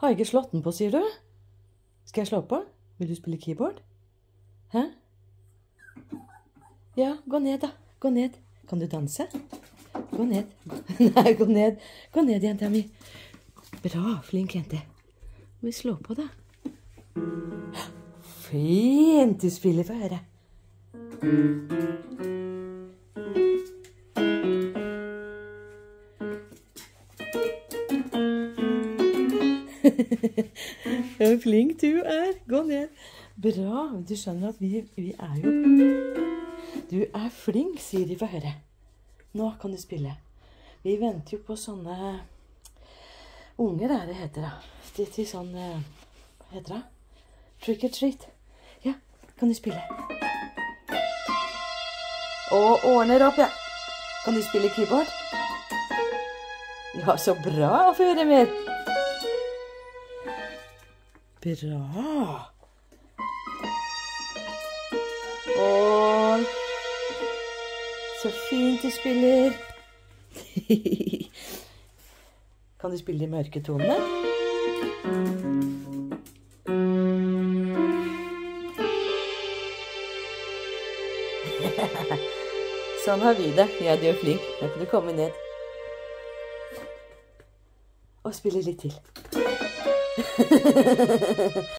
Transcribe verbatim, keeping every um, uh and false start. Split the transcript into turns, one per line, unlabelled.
Har jeg ikke slått den på, sier du? Skal jeg slå på? Vil du spille keyboard? Hæ? Ja, gå ned da. Gå ned. Kan du danse? Gå ned. Nei, gå ned. Gå ned, jenta mi. Bra, flink jente. Må vi slå på da? Fint, du spiller, for høre. Så flink du er. Gå ned. Bra. Du skjønner at vi, vi er jo... Du er flink, sier de, for høre. Nå kan du spille. Vi venter jo på sånne unger, er det heter det. Til, til sånn, hva heter det? Trick or treat. Ja, kan du spille? Og ordner opp, ja. Kan du spille keyboard? Ja, så bra, få høre mer. Bra. Og så fint du spiller. Kan du spille de mørke tonene? Sånn har vi det. Ja, du er flink. Da kan du komme ned. Og spille litt til.